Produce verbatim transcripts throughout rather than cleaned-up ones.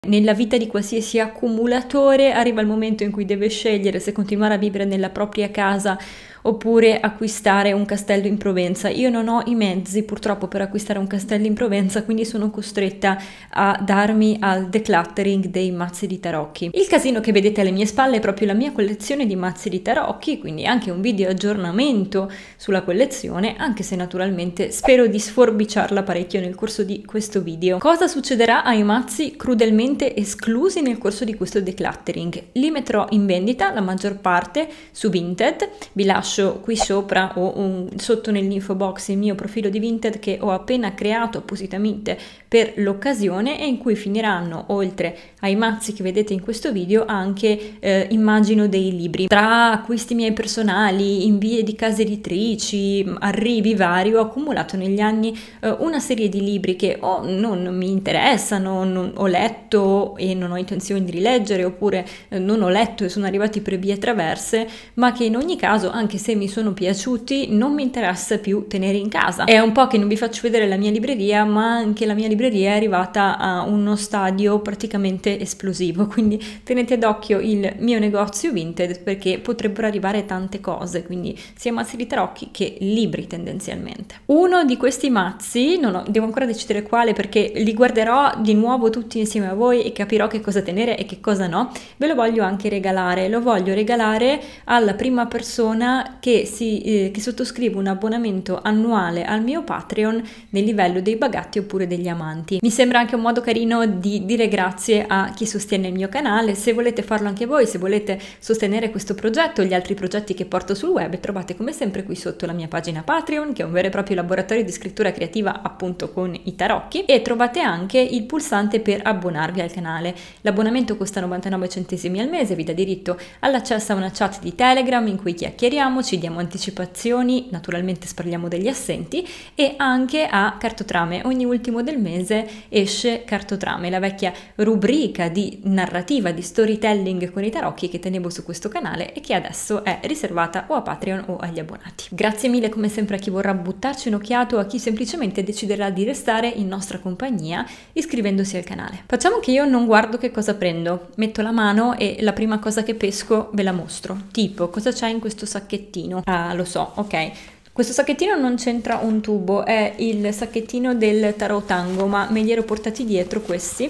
Nella vita di qualsiasi accumulatore arriva il momento in cui deve scegliere se continuare a vivere nella propria casa oppure acquistare un castello in Provenza. Io non ho i mezzi purtroppo per acquistare un castello in Provenza, quindi sono costretta a darmi al decluttering dei mazzi di tarocchi. Il casino che vedete alle mie spalle è proprio la mia collezione di mazzi di tarocchi, quindi anche un video aggiornamento sulla collezione, anche se naturalmente spero di sforbiciarla parecchio nel corso di questo video. Cosa succederà ai mazzi crudelmente esclusi nel corso di questo decluttering? Li metterò in vendita, la maggior parte, su Vinted. Vi lascio qui sopra o un, sotto nell'info box il mio profilo di Vinted che ho appena creato appositamente per l'occasione e in cui finiranno, oltre ai mazzi che vedete in questo video, anche eh, immagino dei libri. Tra acquisti miei personali, invii di case editrici, arrivi vari, ho accumulato negli anni eh, una serie di libri che o non mi interessano, non ho letto e non ho intenzione di rileggere, oppure eh, non ho letto e sono arrivati per vie traverse, ma che in ogni caso, anche se mi sono piaciuti, non mi interessa più tenere in casa. È un po' che non vi faccio vedere la mia libreria, ma anche la mia libreria è arrivata a uno stadio praticamente esplosivo, quindi tenete d'occhio il mio negozio Vinted perché potrebbero arrivare tante cose, quindi sia mazzi di tarocchi che libri tendenzialmente. Uno di questi mazzi, non ho, devo ancora decidere quale perché li guarderò di nuovo tutti insieme a voi e capirò che cosa tenere e che cosa no, ve lo voglio anche regalare. Lo voglio regalare alla prima persona che, si, eh, che sottoscrive un abbonamento annuale al mio Patreon nel livello dei bagatti oppure degli amanti. Mi sembra anche un modo carino di dire grazie a chi sostiene il mio canale. Se volete farlo anche voi, se volete sostenere questo progetto e gli altri progetti che porto sul web, trovate come sempre qui sotto la mia pagina Patreon, che è un vero e proprio laboratorio di scrittura creativa appunto con i tarocchi, e trovate anche il pulsante per abbonarvi al canale. L'abbonamento costa novantanove centesimi al mese, vi dà diritto all'accesso a una chat di Telegram in cui chiacchieriamo, ci diamo anticipazioni, naturalmente sparliamo degli assenti, e anche a Cartotrame. Ogni ultimo del mese esce Cartotrame, la vecchia rubrica di narrativa, di storytelling con i tarocchi che tenevo su questo canale e che adesso è riservata o a Patreon o agli abbonati. Grazie mille come sempre a chi vorrà buttarci un'occhiata o a chi semplicemente deciderà di restare in nostra compagnia iscrivendosi al canale. Facciamo che io non guardo che cosa prendo, metto la mano e la prima cosa che pesco ve la mostro. Tipo, cosa c'è in questo sacchettino? Ah, lo so, ok. Questo sacchettino non c'entra un tubo, è il sacchettino del Tarot Tango, ma me li ero portati dietro questi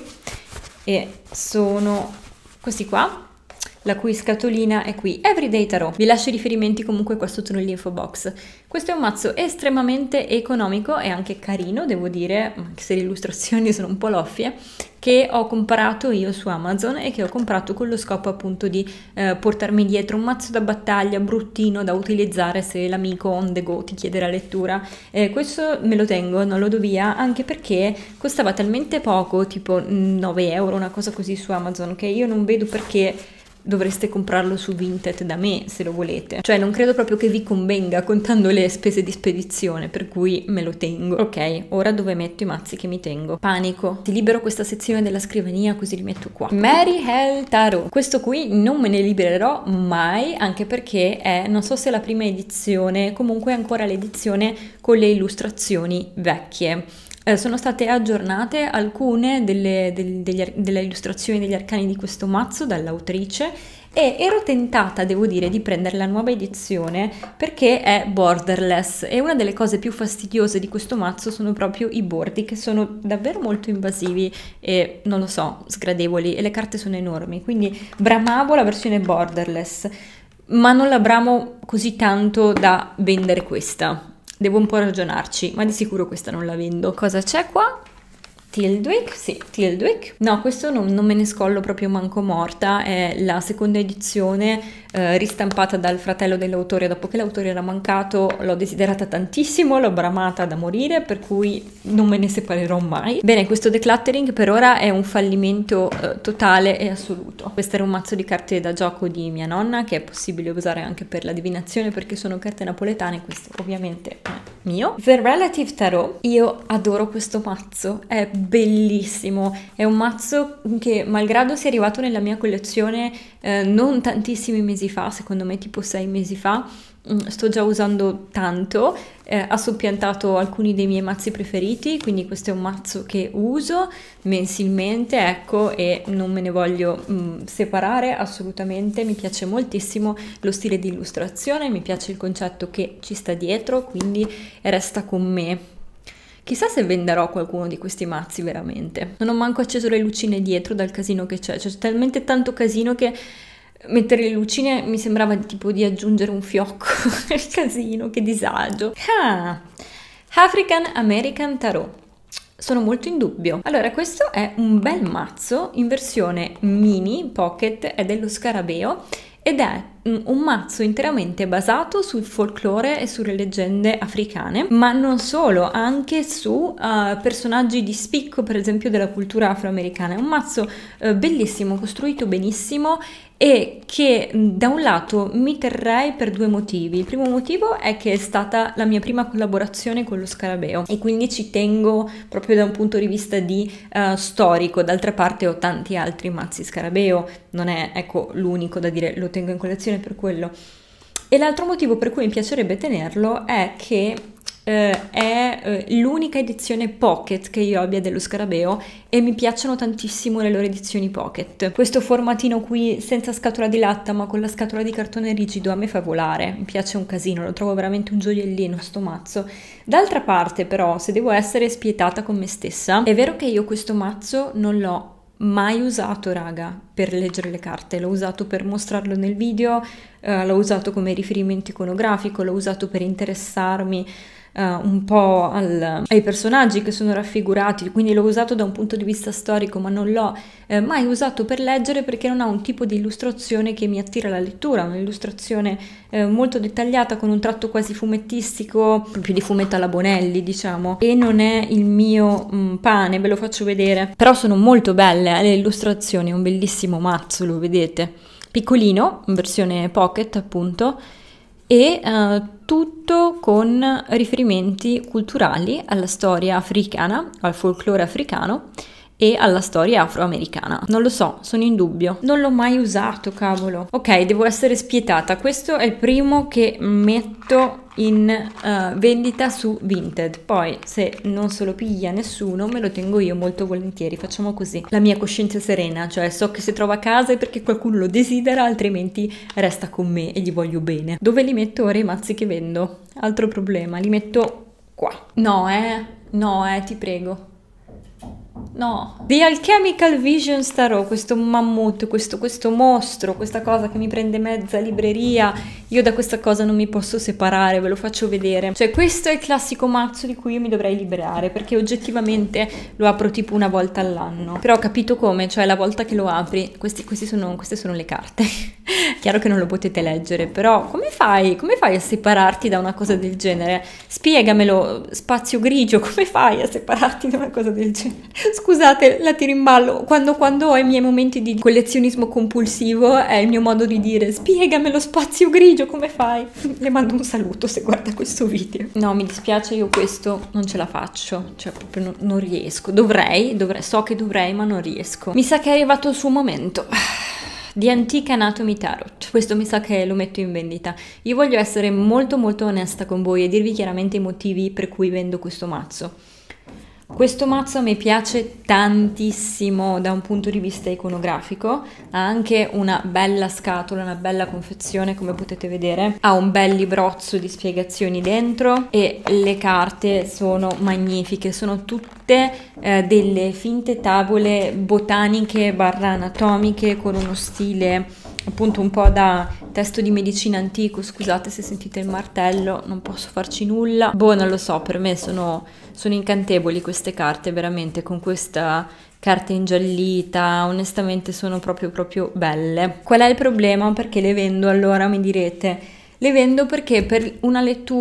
e sono questi qua, la cui scatolina è qui, Everyday Tarot. Vi lascio i riferimenti comunque qua sotto nell'info box. Questo è un mazzo estremamente economico e anche carino, devo dire, anche se le illustrazioni sono un po' loffie, che ho comprato io su Amazon e che ho comprato con lo scopo appunto di eh, portarmi dietro un mazzo da battaglia bruttino da utilizzare se l'amico on the go ti chiede la lettura. Eh, questo me lo tengo, non lo do via, anche perché costava talmente poco, tipo nove euro, una cosa così su Amazon, che io non vedo perché dovreste comprarlo su Vinted da me se lo volete, cioè non credo proprio che vi convenga contando le spese di spedizione, per cui me lo tengo. Ok, ora dove metto i mazzi che mi tengo? Panico, ti libero questa sezione della scrivania così li metto qua. Mary Hell Tarot, questo qui non me ne libererò mai, anche perché è, non so se è la prima edizione, comunque è ancora l'edizione con le illustrazioni vecchie. Eh, sono state aggiornate alcune delle, del, degli, delle illustrazioni degli arcani di questo mazzo dall'autrice e ero tentata, devo dire, di prendere la nuova edizione perché è borderless e una delle cose più fastidiose di questo mazzo sono proprio i bordi, che sono davvero molto invasivi e, non lo so, sgradevoli, e le carte sono enormi, quindi bramavo la versione borderless, ma non la bramo così tanto da vendere questa. Devo un po' ragionarci, ma di sicuro questa non la vendo. Cosa c'è qua? Tildwick? Sì, Tildwick. No, questo non, non me ne scollo proprio manco morta, è la seconda edizione eh, ristampata dal fratello dell'autore. Dopo che l'autore era mancato l'ho desiderata tantissimo, l'ho bramata da morire, per cui non me ne separerò mai. Bene, questo decluttering per ora è un fallimento eh, totale e assoluto. Questo era un mazzo di carte da gioco di mia nonna, che è possibile usare anche per la divinazione perché sono carte napoletane, questo ovviamente è mio. The Relative Tarot, io adoro questo mazzo, è bellissimo, è un mazzo che malgrado sia arrivato nella mia collezione eh, non tantissimi mesi fa, secondo me tipo sei mesi fa, sto già usando tanto, eh, ha soppiantato alcuni dei miei mazzi preferiti, quindi questo è un mazzo che uso mensilmente, ecco, e non me ne voglio mh, separare assolutamente. Mi piace moltissimo lo stile di illustrazione, mi piace il concetto che ci sta dietro, quindi resta con me. Chissà se venderò qualcuno di questi mazzi veramente. Non ho manco acceso le lucine dietro dal casino che c'è, c'è talmente tanto casino che mettere le lucine mi sembrava tipo di aggiungere un fiocco nel casino, che disagio. Ah, African American Tarot. Sono molto in dubbio. Allora, questo è un bel mazzo in versione mini pocket, è dello Scarabeo ed è un mazzo interamente basato sul folklore e sulle leggende africane, ma non solo, anche su uh, personaggi di spicco, per esempio della cultura afroamericana. È un mazzo uh, bellissimo, costruito benissimo e che da un lato mi terrei per due motivi. Il primo motivo è che è stata la mia prima collaborazione con lo Scarabeo e quindi ci tengo proprio da un punto di vista di uh, storico. D'altra parte ho tanti altri mazzi Scarabeo, non è ecco l'unico da dire lo tengo in collezione per quello. E l'altro motivo per cui mi piacerebbe tenerlo è che eh, è eh, l'unica edizione pocket che io abbia dello Scarabeo e mi piacciono tantissimo le loro edizioni pocket. Questo formatino qui senza scatola di latta ma con la scatola di cartone rigido a me fa volare, mi piace un casino, lo trovo veramente un gioiellino sto mazzo. D'altra parte però, se devo essere spietata con me stessa, è vero che io questo mazzo non l'ho mai usato, raga, per leggere le carte. L'ho usato per mostrarlo nel video, eh, l'ho usato come riferimento iconografico, l'ho usato per interessarmi uh, un po' al, ai personaggi che sono raffigurati, quindi l'ho usato da un punto di vista storico, ma non l'ho eh, mai usato per leggere perché non ha un tipo di illustrazione che mi attira alla lettura, un'illustrazione eh, molto dettagliata con un tratto quasi fumettistico, più di fumetto alla Bonelli, diciamo, e non è il mio mh, pane, ve lo faccio vedere. Però sono molto belle eh, le illustrazioni, è un bellissimo mazzo, lo vedete, piccolino, in versione pocket appunto, e uh, tutto con riferimenti culturali alla storia africana, al folklore africano e alla storia afroamericana. Non lo so, sono in dubbio. Non l'ho mai usato, cavolo. Ok, devo essere spietata. Questo è il primo che metto in uh, vendita su Vinted. Poi, se non se lo piglia nessuno, me lo tengo io molto volentieri. Facciamo così. La mia coscienza è serena, cioè so che se trova a casa è perché qualcuno lo desidera, altrimenti resta con me e gli voglio bene. Dove li metto ora i mazzi che vendo? Altro problema, li metto qua. No, eh, no, eh, ti prego. No, The Alchemical Visions Tarot, questo mammut, questo, questo mostro, questa cosa che mi prende mezza libreria, io da questa cosa non mi posso separare, ve lo faccio vedere. Cioè questo è il classico mazzo di cui io mi dovrei liberare, perché oggettivamente lo apro tipo una volta all'anno. Però ho capito come, cioè la volta che lo apri, questi, questi sono, queste sono le carte. Chiaro che non lo potete leggere, però come fai? Come fai a separarti da una cosa del genere? Spiegamelo, spazio grigio, come fai a separarti da una cosa del genere? Scusate, la tiro in ballo. Quando, quando ho i miei momenti di collezionismo compulsivo è il mio modo di dire spiegamelo, spazio grigio, come fai? Le mando un saluto se guarda questo video. No, mi dispiace, io questo non ce la faccio, cioè proprio non, non riesco. Dovrei, dovrei, so che dovrei, ma non riesco. Mi sa che è arrivato il suo momento. The Antique Anatomy Tarot. Questo mi sa che lo metto in vendita. Io voglio essere molto molto onesta con voi e dirvi chiaramente i motivi per cui vendo questo mazzo. Questo mazzo a me piace tantissimo da un punto di vista iconografico, ha anche una bella scatola, una bella confezione come potete vedere, ha un bel librozzo di spiegazioni dentro e le carte sono magnifiche, sono tutte eh, delle finte tavole botaniche barra anatomiche con uno stile appunto un po' da testo di medicina antico. Scusate se sentite il martello, non posso farci nulla. Boh, non lo so, per me sono, sono incantevoli queste carte, veramente, con questa carta ingiallita, onestamente sono proprio proprio belle. Qual è il problema? Perché le vendo allora, mi direte? Le vendo perché per una lettura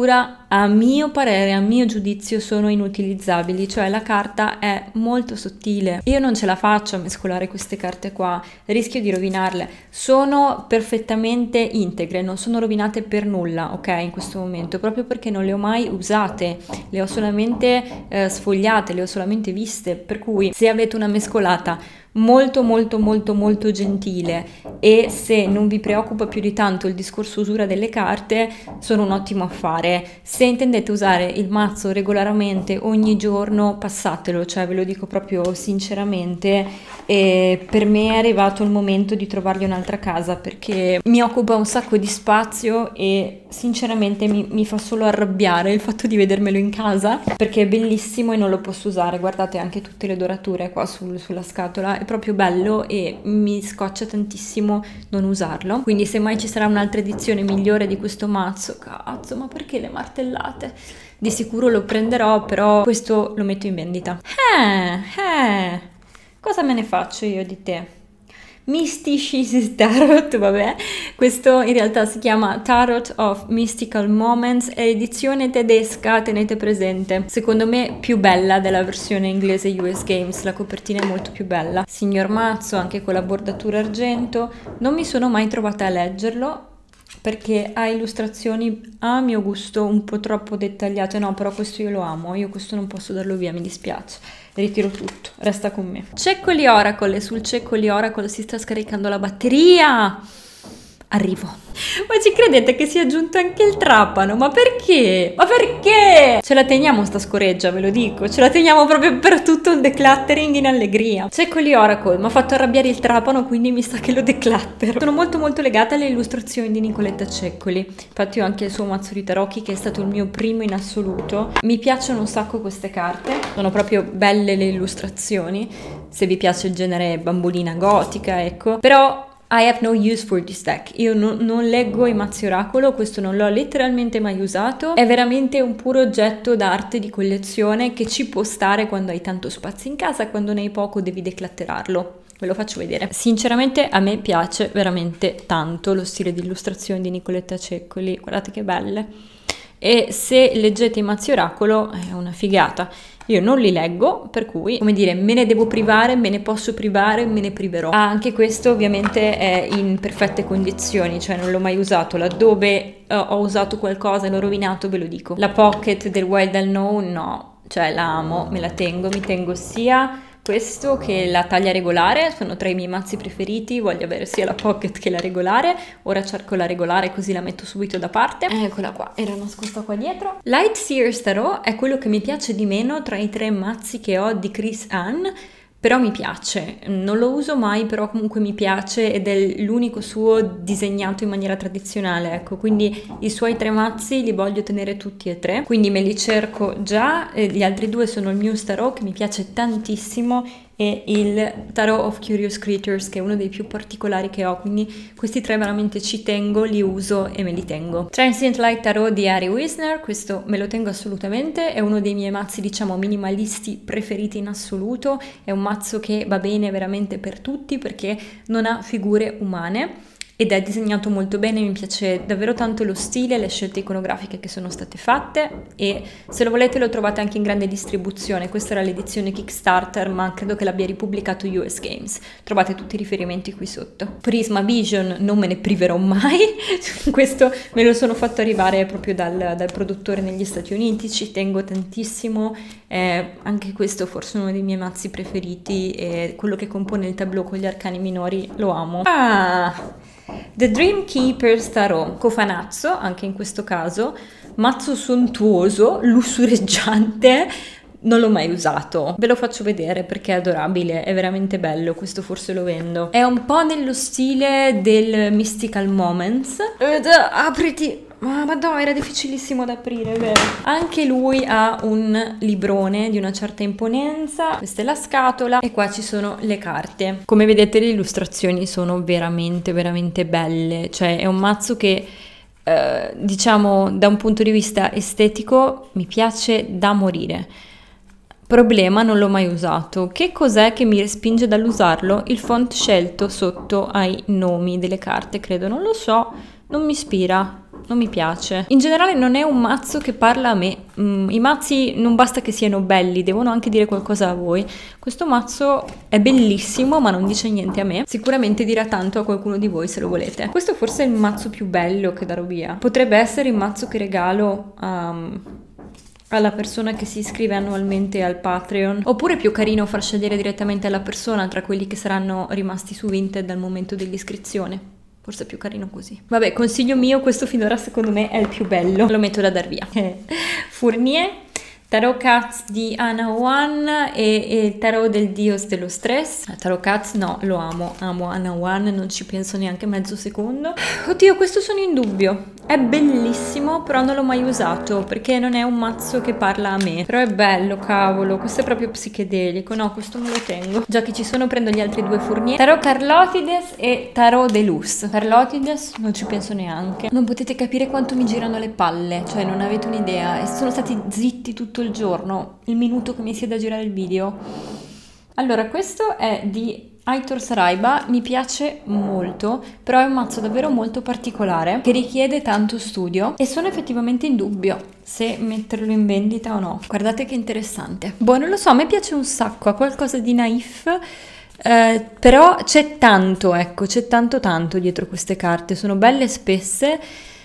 a mio parere, a mio giudizio sono inutilizzabili, cioè la carta è molto sottile, io non ce la faccio a mescolare queste carte qua, rischio di rovinarle, sono perfettamente integre, non sono rovinate per nulla, ok, in questo momento, proprio perché non le ho mai usate, le ho solamente eh, sfogliate, le ho solamente viste, per cui se avete una mescolata molto molto molto molto gentile e se non vi preoccupa più di tanto il discorso usura delle carte, sono un ottimo affare. Se intendete usare il mazzo regolarmente ogni giorno, passatelo, cioè ve lo dico proprio sinceramente, e per me è arrivato il momento di trovargli un'altra casa perché mi occupa un sacco di spazio e sinceramente mi, mi fa solo arrabbiare il fatto di vedermelo in casa perché è bellissimo e non lo posso usare. Guardate anche tutte le dorature qua sul, sulla scatola, è proprio bello e mi scoccia tantissimo non usarlo, quindi se mai ci sarà un'altra edizione migliore di questo mazzo, cazzo, ma perché le martellate? Di sicuro lo prenderò, però questo lo metto in vendita. Eh, eh, cosa me ne faccio io di te? Mysticis Tarot, vabbè, questo in realtà si chiama Tarot of Mystical Moments, è edizione tedesca, tenete presente, secondo me più bella della versione inglese U S Games, la copertina è molto più bella, signor mazzo anche con la bordatura argento, non mi sono mai trovata a leggerlo perché ha illustrazioni a mio gusto un po' troppo dettagliate, no, però questo io lo amo, io questo non posso darlo via, mi dispiace. Ritiro tutto, resta con me. Ceccoli Oracle, e sul Ceccoli Oracle si sta scaricando la batteria. Arrivo. Ma ci credete che si è aggiunto anche il trapano? Ma perché? Ma perché? Ce la teniamo sta scoreggia, ve lo dico. Ce la teniamo proprio per tutto il decluttering in allegria. Ceccoli Oracle, mi ha fatto arrabbiare il trapano, quindi mi sa che lo decluttero. Sono molto molto legata alle illustrazioni di Nicoletta Ceccoli. Infatti ho anche il suo mazzo di tarocchi che è stato il mio primo in assoluto. Mi piacciono un sacco queste carte. Sono proprio belle le illustrazioni. Se vi piace il genere bambolina gotica, ecco. Però I have no use for this deck. Io no, non leggo i mazzi oracolo, questo non l'ho letteralmente mai usato. È veramente un puro oggetto d'arte di collezione che ci può stare quando hai tanto spazio in casa, quando ne hai poco devi declatterarlo. Ve lo faccio vedere. Sinceramente a me piace veramente tanto lo stile di illustrazione di Nicoletta Ceccoli, guardate che belle. E se leggete i mazzi oracolo è una figata. Io non li leggo, per cui, come dire, me ne devo privare, me ne posso privare, me ne priverò. Ah, anche questo ovviamente è in perfette condizioni, cioè non l'ho mai usato. Laddove uh, ho usato qualcosa e l'ho rovinato, ve lo dico. La pocket del Wild Unknown, no, cioè la amo, me la tengo, mi tengo sia questo che la taglia regolare, sono tra i miei mazzi preferiti, voglio avere sia la pocket che la regolare. Ora cerco la regolare così la metto subito da parte. Eccola qua, era nascosta qua dietro. Lightseers Tarot è quello che mi piace di meno tra i tre mazzi che ho di Chris Ann, però mi piace, non lo uso mai, però comunque mi piace ed è l'unico suo disegnato in maniera tradizionale, ecco, quindi i suoi tre mazzi li voglio tenere tutti e tre, quindi me li cerco già. Gli altri due sono il Muse Tarot che mi piace tantissimo e il Tarot of Curious Creatures che è uno dei più particolari che ho, quindi questi tre veramente ci tengo, li uso e me li tengo. Transient Light Tarot di Ari Wisner, questo me lo tengo assolutamente, è uno dei miei mazzi diciamo minimalisti preferiti in assoluto, è un mazzo che va bene veramente per tutti perché non ha figure umane ed è disegnato molto bene, mi piace davvero tanto lo stile, le scelte iconografiche che sono state fatte e se lo volete lo trovate anche in grande distribuzione. Questa era l'edizione Kickstarter ma credo che l'abbia ripubblicato U S Games, trovate tutti i riferimenti qui sotto. Prisma Vision non me ne priverò mai, questo me lo sono fatto arrivare proprio dal, dal produttore negli Stati Uniti, ci tengo tantissimo, eh, anche questo forse uno dei miei mazzi preferiti e quello che compone il tableau con gli arcani minori lo amo. Ah! The Dream Keepers Tarot, cofanazzo anche in questo caso, mazzo sontuoso, lussureggiante, non l'ho mai usato, ve lo faccio vedere perché è adorabile, è veramente bello, questo forse lo vendo. È un po' nello stile del Mystical Moments, ed apriti, ma madonna era difficilissimo da aprire, vero? Anche lui ha un librone di una certa imponenza, questa è la scatola e qua ci sono le carte. Come vedete le illustrazioni sono veramente veramente belle, cioè è un mazzo che eh, diciamo da un punto di vista estetico mi piace da morire. Problema, non l'ho mai usato. Che cos'è che mi respinge dall'usarlo? Il font scelto sotto ai nomi delle carte, credo, non lo so, non mi ispira. non mi piace. In generale non è un mazzo che parla a me. Mm, I mazzi non basta che siano belli, devono anche dire qualcosa a voi. Questo mazzo è bellissimo, ma non dice niente a me. Sicuramente dirà tanto a qualcuno di voi se lo volete. Questo forse è il mazzo più bello che darò via. Potrebbe essere il mazzo che regalo a... Um, alla persona che si iscrive annualmente al Patreon, oppure è più carino far scegliere direttamente alla persona tra quelli che saranno rimasti su Vinted al momento dell'iscrizione. Forse è più carino così. Vabbè, consiglio mio, questo finora secondo me è il più bello, lo metto da dar via. Fournier, Tarot Cards di Ana One e, e il tarot del Dios dello stress. Tarot Cards no, lo amo, amo Ana One, non ci penso neanche mezzo secondo. Oddio, questo sono in dubbio. È bellissimo, però non l'ho mai usato perché non è un mazzo che parla a me. Però è bello, cavolo, questo è proprio psichedelico. No, questo me lo tengo. Già che ci sono, prendo gli altri due Fournier. Tarot Carlotides e Tarot Deluxe. Carlotides non ci penso neanche. Non potete capire quanto mi girano le palle, cioè non avete un'idea. E sono stati zitti tutto il giorno, il minuto che mi siede a girare il video. Allora, questo è di Aitor Saraiba, mi piace molto, però è un mazzo davvero molto particolare che richiede tanto studio e sono effettivamente in dubbio se metterlo in vendita o no. Guardate che interessante. Boh, non lo so, a me piace un sacco, ha qualcosa di naif, eh, però c'è tanto, ecco, c'è tanto tanto dietro queste carte, sono belle spesse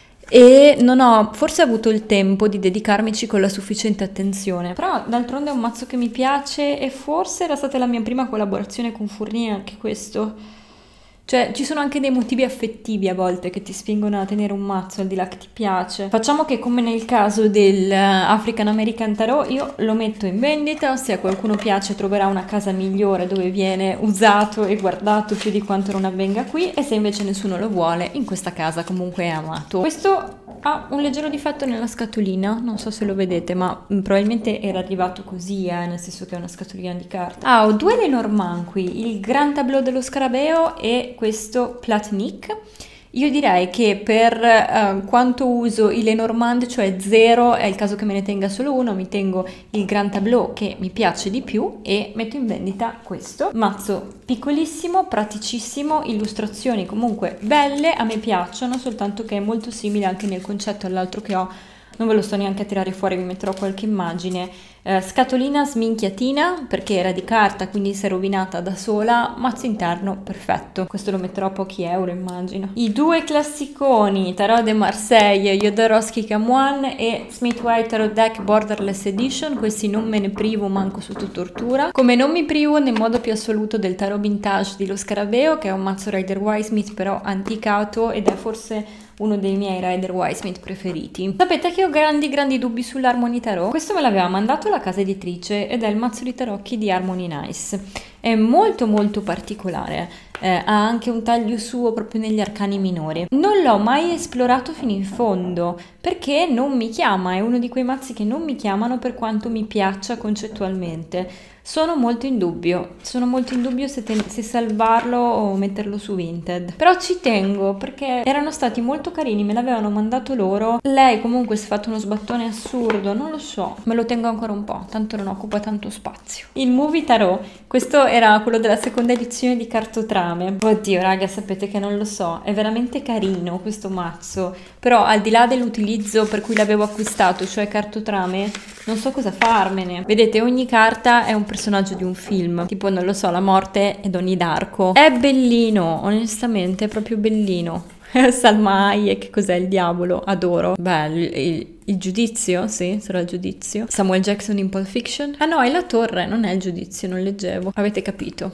e non ho forse avuto il tempo di dedicarmici con la sufficiente attenzione, però d'altronde è un mazzo che mi piace e forse era stata la mia prima collaborazione con Fournier anche questo. Cioè, ci sono anche dei motivi affettivi a volte che ti spingono a tenere un mazzo al di là che ti piace. Facciamo che, come nel caso del African American Tarot, io lo metto in vendita, se a qualcuno piace troverà una casa migliore dove viene usato e guardato più di quanto non avvenga qui, e se invece nessuno lo vuole, in questa casa comunque è amato. Questo ha un leggero difetto nella scatolina, non so se lo vedete, ma probabilmente era arrivato così, eh, nel senso che è una scatolina di carta. Ah, ho due Lenormand qui, il Grand Tableau dello Scarabeo e questo Platonique. Io direi che per uh, quanto uso i Lenormand, cioè zero, è il caso che me ne tenga solo uno, mi tengo il Grand Tableau che mi piace di più e metto in vendita questo. Mazzo piccolissimo, praticissimo, illustrazioni comunque belle, a me piacciono, soltanto che è molto simile anche nel concetto all'altro che ho. Non ve lo sto neanche a tirare fuori, vi metterò qualche immagine. Eh, scatolina sminchiatina, perché era di carta, quindi si è rovinata da sola. Mazzo interno, perfetto. Questo lo metterò a pochi euro, immagino. I due classiconi, Tarot de Marseille, Jodorowsky Camoin e Smith White Tarot Deck Borderless Edition. Questi non me ne privo manco sotto tortura. Come non mi privo nel modo più assoluto del Tarot Vintage di Lo Scarabeo, che è un mazzo Rider-Waite-Smith però anticato ed è forse uno dei miei Rider-Waite-Smith preferiti. Sapete che ho grandi grandi dubbi sull'Harmony Tarot? Questo me l'aveva mandato la casa editrice ed è il mazzo di tarocchi di Harmony Nice. È molto molto particolare, eh, ha anche un taglio suo proprio negli arcani minori. Non l'ho mai esplorato fino in fondo perché non mi chiama, è uno di quei mazzi che non mi chiamano per quanto mi piaccia concettualmente. Sono molto in dubbio, sono molto in dubbio se, se salvarlo o metterlo su Vinted. Però ci tengo perché erano stati molto carini, me l'avevano mandato loro. Lei comunque si è fatto uno sbattone assurdo, non lo so, me lo tengo ancora un po', tanto non occupa tanto spazio. Il Movie Tarot, questo era quello della seconda edizione di Cartotrame. Oddio raga, sapete che non lo so, è veramente carino questo mazzo, però al di là dell'utilizzo per cui l'avevo acquistato, cioè Cartotrame, non so cosa farmene. Vedete, ogni carta è un personaggio di un film, tipo non lo so, la morte è Donnie Darko. È bellino, onestamente è proprio bellino. Salma Hayek, cos'è il diavolo? Adoro. Beh, il, il, il giudizio? Sì, sarà il giudizio. Samuel Jackson in Pulp Fiction? Ah no, è la torre, non è il giudizio, non leggevo. Avete capito?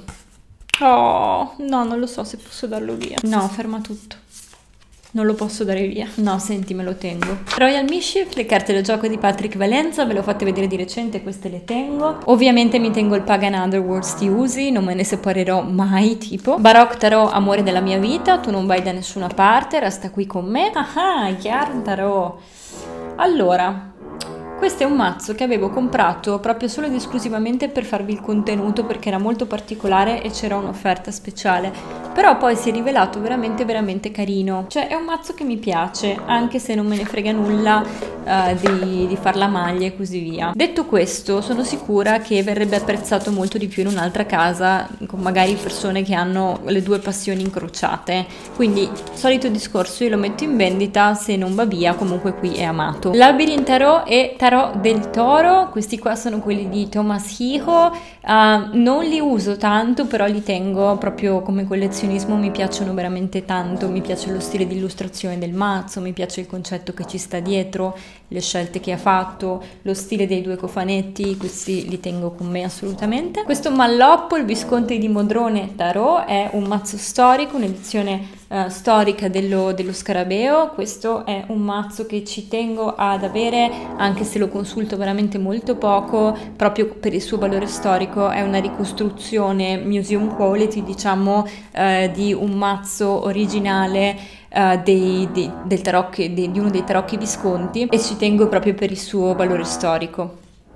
Oh, no, non lo so se posso darlo via. No, ferma tutto. Non lo posso dare via. No, senti, me lo tengo. Royal Mischief, le carte del gioco di Patrick Valenza, ve le ho fatte vedere di recente, queste le tengo. Ovviamente mi tengo il Pagan Underworlds di Uzi, non me ne separerò mai, tipo. Baroque Tarot, amore della mia vita, tu non vai da nessuna parte, resta qui con me. Ah, Yarn Tarot. Allora, questo è un mazzo che avevo comprato proprio solo ed esclusivamente per farvi il contenuto perché era molto particolare e c'era un'offerta speciale. però poi si è rivelato veramente veramente carino, cioè è un mazzo che mi piace, anche se non me ne frega nulla uh, di, di far la maglia e così via. Detto questo, sono sicura che verrebbe apprezzato molto di più in un'altra casa, con magari persone che hanno le due passioni incrociate, quindi solito discorso, io lo metto in vendita, se non va via comunque qui è amato. Labyrinth Tarot e Tarot del Toro, questi qua sono quelli di Thomas Hijo, uh, non li uso tanto, però li tengo proprio come collezionismo, mi piacciono veramente tanto, mi piace lo stile di illustrazione del mazzo, mi piace il concetto che ci sta dietro, le scelte che ha fatto, lo stile dei due cofanetti, questi li tengo con me assolutamente. Questo Malloppo, il Visconte di Modrone Tarot, è un mazzo storico, un'edizione uh, storica dello, dello Scarabeo. Questo è un mazzo che ci tengo ad avere, anche se lo consulto veramente molto poco, proprio per il suo valore storico. È una ricostruzione museum quality, diciamo, uh, di un mazzo originale Uh, dei, dei, del tarocchi, di, di uno dei tarocchi visconti, e ci tengo proprio per il suo valore storico.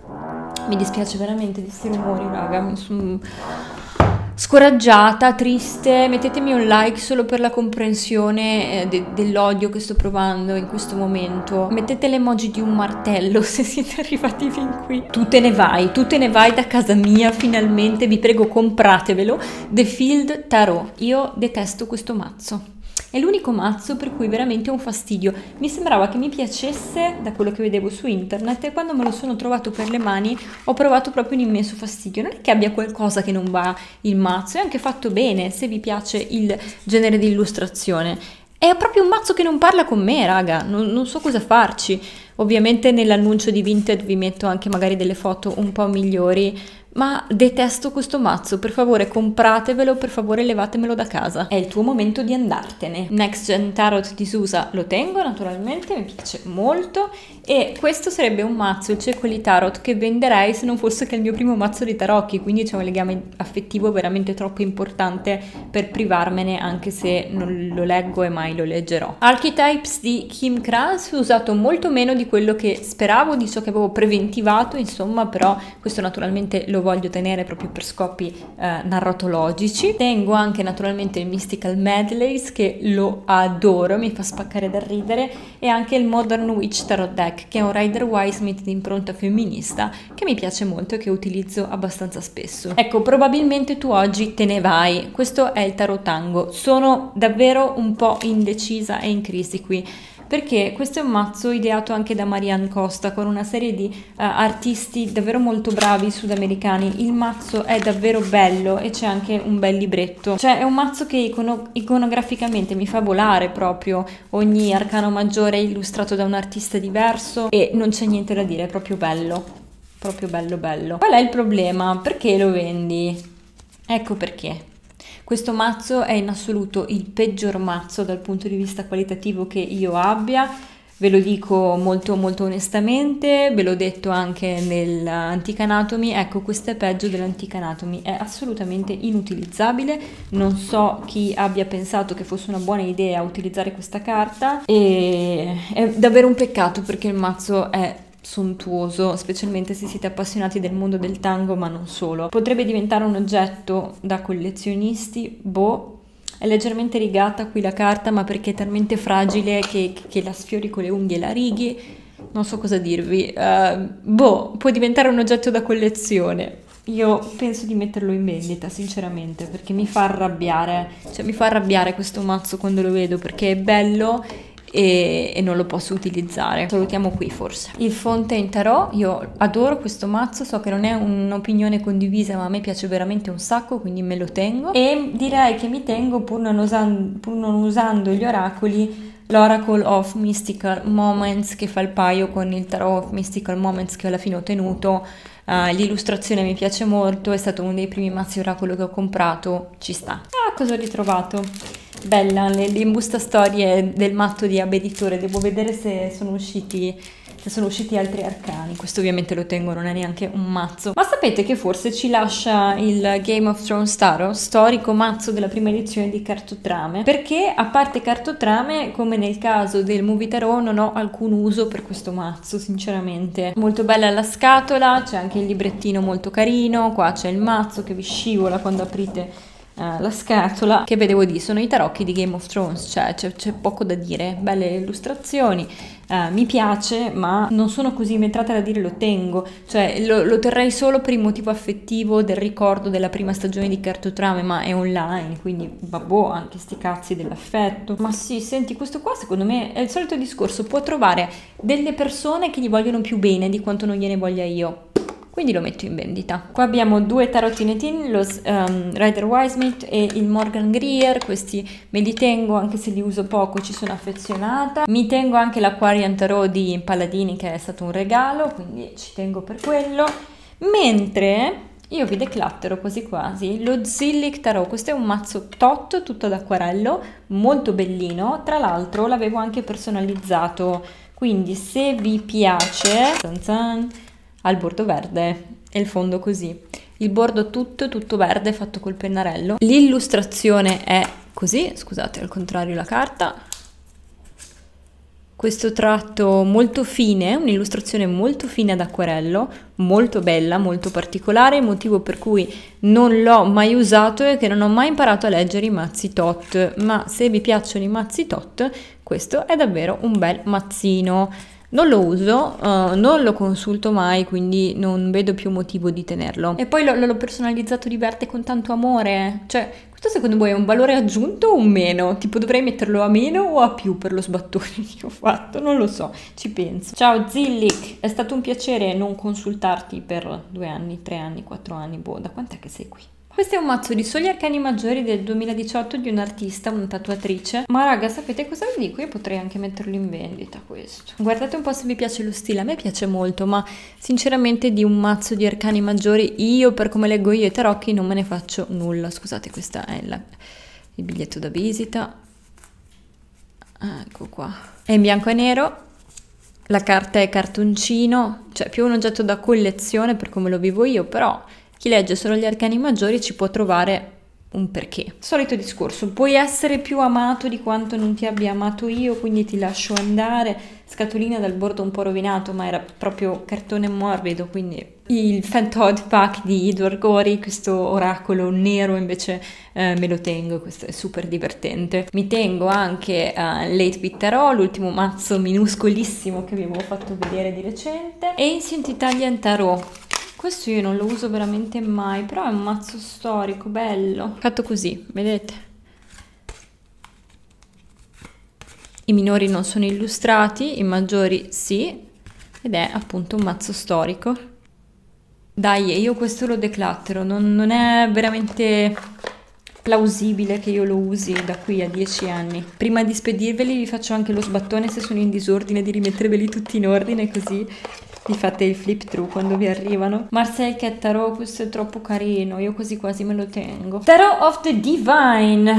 Mi dispiace veramente di questi rumori, raga, mi sono scoraggiata, triste. Mettetemi un like solo per la comprensione eh, de, dell'odio che sto provando in questo momento. Mettete l'emoji di un martello se siete arrivati fin qui. Tu te ne vai, tu te ne vai da casa mia finalmente, vi prego compratevelo. The Field Tarot, io detesto questo mazzo. È l'unico mazzo per cui veramente ho un fastidio. Mi sembrava che mi piacesse da quello che vedevo su internet, e quando me lo sono trovato per le mani ho provato proprio un immenso fastidio. Non è che abbia qualcosa che non va il mazzo, è anche fatto bene se vi piace il genere di illustrazione. È proprio un mazzo che non parla con me, raga, non, non so cosa farci. Ovviamente nell'annuncio di Vinted vi metto anche magari delle foto un po' migliori, ma detesto questo mazzo, per favore compratevelo, per favore levatemelo da casa. È il tuo momento di andartene. Next Gen Tarot di Susa lo tengo naturalmente, mi piace molto, e questo sarebbe un mazzo, il Cecoli Tarot, che venderei se non fosse che il mio primo mazzo di tarocchi, quindi c'è un legame affettivo veramente troppo importante per privarmene, anche se non lo leggo e mai lo leggerò. Archetypes di Kim Krans, ho usato molto meno di quello che speravo, di ciò che avevo preventivato, insomma, però questo naturalmente lo voglio tenere proprio per scopi eh, narratologici. Tengo anche naturalmente il Mystical Medleys, che lo adoro, mi fa spaccare da ridere, e anche il Modern Witch Tarot Deck, che è un Rider-Waite Smith di impronta femminista, che mi piace molto e che utilizzo abbastanza spesso. Ecco, probabilmente tu oggi te ne vai. Questo è il Tarot Tango. Sono davvero un po' indecisa e in crisi qui, perché questo è un mazzo ideato anche da Marianne Costa, con una serie di uh, artisti davvero molto bravi sudamericani. Il mazzo è davvero bello e c'è anche un bel libretto, cioè è un mazzo che icono iconograficamente mi fa volare proprio. Ogni arcano maggiore è illustrato da un artista diverso e non c'è niente da dire, è proprio bello, proprio bello bello. Qual è il problema? Perché lo vendi? Ecco perché. Questo mazzo è in assoluto il peggior mazzo dal punto di vista qualitativo che io abbia, ve lo dico molto molto onestamente, ve l'ho detto anche nell'Antica Anatomy. Ecco, questo è peggio dell'Antica Anatomy, è assolutamente inutilizzabile, non so chi abbia pensato che fosse una buona idea utilizzare questa carta, e è davvero un peccato perché il mazzo è sontuoso, specialmente se siete appassionati del mondo del tango, ma non solo. Potrebbe diventare un oggetto da collezionisti, boh. È leggermente rigata qui la carta, ma perché è talmente fragile che, che la sfiori con le unghie e la righi, non so cosa dirvi. Uh, boh, può diventare un oggetto da collezione. Io penso di metterlo in vendita, sinceramente, perché mi fa arrabbiare, cioè mi fa arrabbiare questo mazzo quando lo vedo, perché è bello E, e non lo posso utilizzare. Salutiamo qui forse. Il Fontaine Tarot, io adoro questo mazzo, so che non è un'opinione condivisa, ma a me piace veramente un sacco, quindi me lo tengo, e direi che mi tengo, pur non, usando, pur non usando gli oracoli, l'Oracle of Mystical Moments, che fa il paio con il Tarot of Mystical Moments che alla fine ho tenuto. Uh, l'illustrazione mi piace molto, è stato uno dei primi mazzi oracolo che ho comprato, ci sta. Ah, cosa ho ritrovato? Bella, le, le imbustastorie del matto di Abeditore, devo vedere se sono usciti se sono usciti altri arcani. Questo ovviamente lo tengo, non è neanche un mazzo, ma sapete che forse ci lascia il Game of Thrones Tarot, storico mazzo della prima edizione di Cartotrame, perché a parte Cartotrame, come nel caso del Movie Tarot, non ho alcun uso per questo mazzo, sinceramente. Molto bella la scatola, c'è anche il librettino molto carino, qua c'è il mazzo che vi scivola quando aprite uh, la scatola, che vedevo di sono i tarocchi di Game of Thrones, cioè c'è poco da dire, belle illustrazioni, uh, mi piace, ma non sono così inventrata da dire lo tengo, cioè lo, lo terrei solo per il motivo affettivo del ricordo della prima stagione di Cartotrame, ma è online, quindi vabbò, anche sti cazzi dell'affetto. Ma sì, senti, questo qua secondo me è il solito discorso, può trovare delle persone che gli vogliono più bene di quanto non gliene voglia io, quindi lo metto in vendita. Qua abbiamo due tarottinettini, lo um, Rider Waite e il Morgan Greer, questi me li tengo anche se li uso poco, ci sono affezionata. Mi tengo anche l'Aquarian Tarot di Paladini, che è stato un regalo, quindi ci tengo per quello. Mentre io vi declattero quasi quasi lo Zilliq Tarot, questo è un mazzo tot, tutto ad acquarello, molto bellino, tra l'altro l'avevo anche personalizzato, quindi se vi piace, zan zan, al bordo verde e il fondo così, il bordo tutto tutto verde fatto col pennarello, l'illustrazione è così, scusate al contrario la carta, questo tratto molto fine, un'illustrazione molto fine ad acquarello, molto bella, molto particolare, il motivo per cui non l'ho mai usato è che non ho mai imparato a leggere i mazzi tot, ma se vi piacciono i mazzi tot, questo è davvero un bel mazzino. Non lo uso, uh, non lo consulto mai, quindi non vedo più motivo di tenerlo. E poi l'ho personalizzato di verde con tanto amore. Cioè, questo secondo voi è un valore aggiunto o un meno? Tipo dovrei metterlo a meno o a più per lo sbattone che ho fatto? Non lo so, ci penso. Ciao Zilliq, è stato un piacere non consultarti per due anni, tre anni, quattro anni, boh, da quant'è che sei qui? Questo è un mazzo di soli arcani maggiori del duemiladiciotto di un'artista, una tatuatrice. Ma raga, sapete cosa vi dico? Io potrei anche metterlo in vendita questo. Guardate un po' se vi piace lo stile, a me piace molto, ma sinceramente di un mazzo di arcani maggiori, io per come leggo io i tarocchi non me ne faccio nulla. Scusate, questo è la, il biglietto da visita. Ecco qua. È in bianco e nero. La carta è cartoncino, cioè più un oggetto da collezione per come lo vivo io, però chi legge solo gli arcani maggiori ci può trovare un perché. Solito discorso, puoi essere più amato di quanto non ti abbia amato io, quindi ti lascio andare. Scatolina dal bordo un po' rovinato, ma era proprio cartone morbido, quindi il Fantod Pack di Edward Gorey, questo oracolo nero, invece eh, me lo tengo, questo è super divertente. Mi tengo anche uh, Late Bit Tarot, l'ultimo mazzo minuscolissimo che vi avevo fatto vedere di recente, e Ancient Italian Tarot. Questo io non lo uso veramente mai, però è un mazzo storico, bello. Fatto così, vedete? I minori non sono illustrati, i maggiori sì, ed è appunto un mazzo storico. Dai, io questo lo declattero, non, non è veramente plausibile che io lo usi da qui a dieci anni. Prima di spedirveli vi faccio anche lo sbattone se sono in disordine, di rimetterveli tutti in ordine, così vi fate il flip through quando vi arrivano. Marseille Cat Tarot, questo è troppo carino, io quasi quasi me lo tengo. Tarot of the Divine.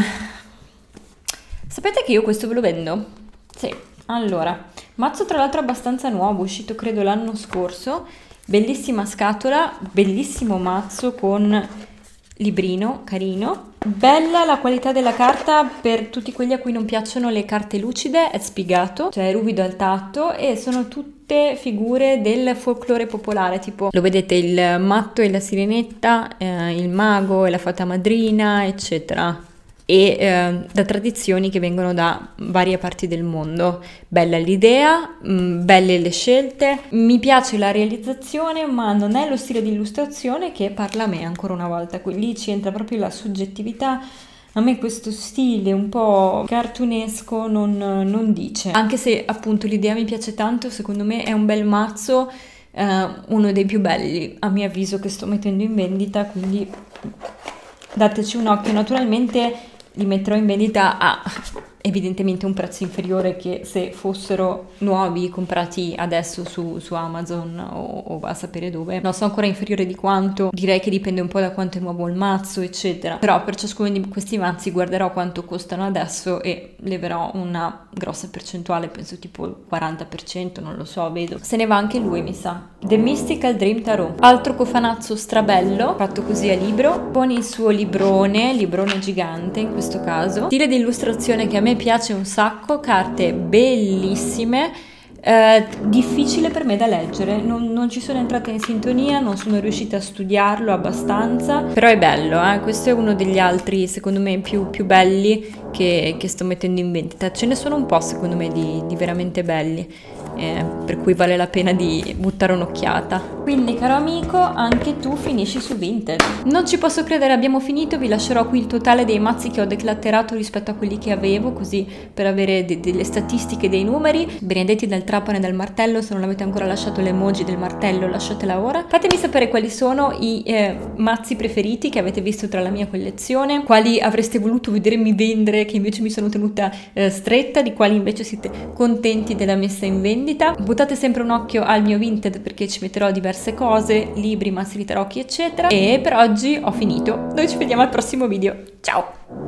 Sapete che io questo ve lo vendo? Sì, allora, mazzo tra l'altro abbastanza nuovo, uscito credo l'anno scorso, bellissima scatola, bellissimo mazzo con librino, carino. Bella la qualità della carta per tutti quelli a cui non piacciono le carte lucide, è spiegato, cioè è ruvido al tatto, e sono tutte figure del folklore popolare, tipo lo vedete il matto e la sirenetta, eh, il mago e la fata madrina, eccetera, e eh, da tradizioni che vengono da varie parti del mondo. Bella l'idea, mh, belle le scelte, mi piace la realizzazione, ma non è lo stile di illustrazione che parla a me ancora una volta. Lì ci entra proprio la soggettività. A me questo stile un po' cartunesco non, non dice, anche se appunto l'idea mi piace tanto, secondo me è un bel mazzo, eh, uno dei più belli a mio avviso che sto mettendo in vendita, quindi dateci un occhio. Naturalmente li metterò in vendita a evidentemente un prezzo inferiore che se fossero nuovi comprati adesso su, su Amazon o, o va a sapere dove. No, so ancora inferiore di quanto, direi che dipende un po' da quanto è nuovo il mazzo eccetera, però per ciascuno di questi mazzi guarderò quanto costano adesso e leverò una grossa percentuale, penso tipo il quaranta per cento, non lo so, vedo. Se ne va anche lui, mi sa. The Mystical Dream Tarot, altro cofanazzo strabello fatto così a libro, con il suo librone, librone gigante in questo caso, stile di illustrazione che a me piace un sacco, carte bellissime, eh, difficile per me da leggere, non, non ci sono entrata in sintonia, non sono riuscita a studiarlo abbastanza, però è bello, eh? Questo è uno degli altri secondo me più, più belli che, che sto mettendo in vendita. Ce ne sono un po' secondo me di, di veramente belli, eh, per cui vale la pena di buttare un'occhiata. Quindi caro amico, anche tu finisci su Vinted. Non ci posso credere, abbiamo finito, vi lascerò qui il totale dei mazzi che ho declatterato rispetto a quelli che avevo, così per avere de- delle statistiche, dei numeri. Benedetti del trapano e del martello, se non avete ancora lasciato l'emoji del martello lasciatela ora. Fatemi sapere quali sono i eh, mazzi preferiti che avete visto tra la mia collezione, quali avreste voluto vedermi vendere che invece mi sono tenuta eh, stretta, di quali invece siete contenti della messa in vendita. Buttate sempre un occhio al mio Vinted perché ci metterò diverse cose, libri, mazzi di tarocchi eccetera. E per oggi ho finito, noi ci vediamo al prossimo video, ciao!